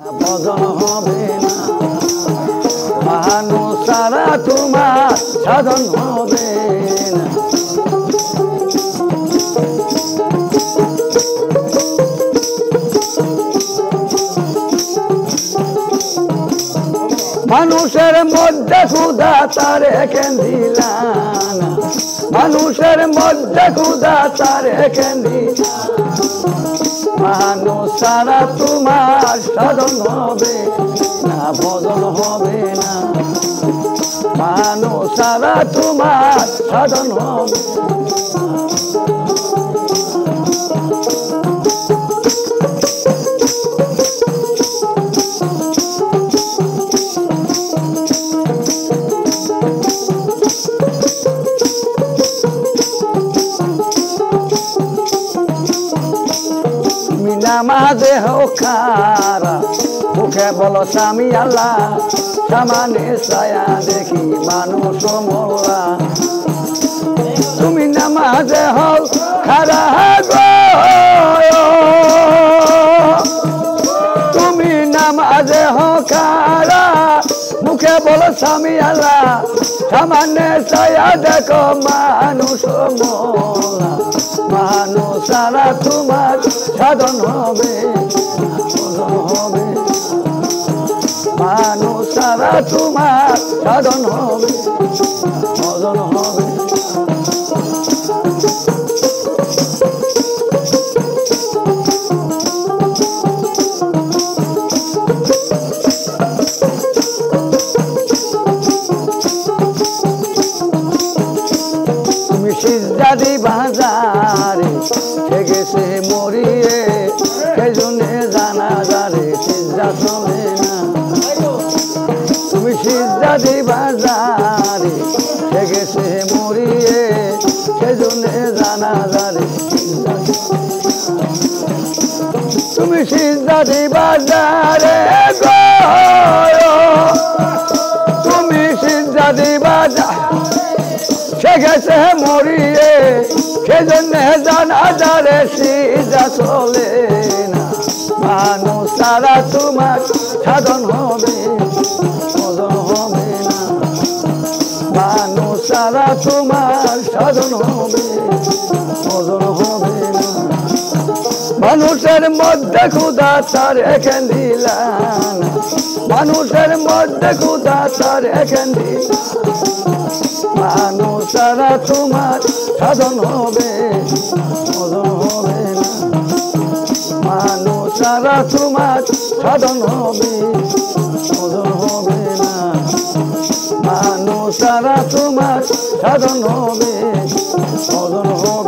ভজন হবে না, মানুষ ছাড়া তোমার সাধন হবে না। মানুষের মধ্যে ক্ষুধা তারে কেন দিলা না, মানুষের মধ্যে ক্ষুধা তারে কেন দিলা, মানুষ ছাড়া তোমার সাধন হবে না, ভজন হবে না, মানুষ ছাড়া তোমার সাধন হবে। নামাজে হোক খারা, মুখে বলো স্বামী আল্লাহ, সামানে ছায়া দেখি মানুষ মোল্লা। তুমি নামাজে হোক খারা গো, তুমি নামাজে হোক খারা, মুখে বলো স্বামী আল্লাহ, সামানে ছায়া দেখো মানুষ মোল্লা। মানুষ ছাড়া তোমার সাধন হবে, ভজন হবে, মানুষ ছাড়া তোমার সাধন হবে, ভজন হবে। তুমি সিজদাদি বাজারে গেছে মরিয়ে, সেজনে জানা যারে সিজদা চলে না। তুমি সিজদা দিবা যারে গেছে মরিয়ে, সেজনে জানা যারে সিজদা। তুমি সিজদা দিবা যারে গো, তুমি সিজদা দিবা সে গেছে মরিয়ে, সেজন্য জানা যারে সিজদা চলে না। মানুষ ছাড়া তোমার সাধন হবে, ভজন হবে না, মানুষ ছাড়া তোমার সাধন হবে, ভজন হবে না। মানুষের মধ্যে ক্ষুধা তার এখান দিলা না, মানুষের মধ্যে ক্ষুধা তার এখান দিলা, মানুষ ছাড়া তোমার সাধন হবে, ভজন হবে না, মানুষ ছাড়া তোমার সাধন হবে, ভজন হবে না, মানুষ ছাড়া তোমার সাধন হবে, ভজন হবে।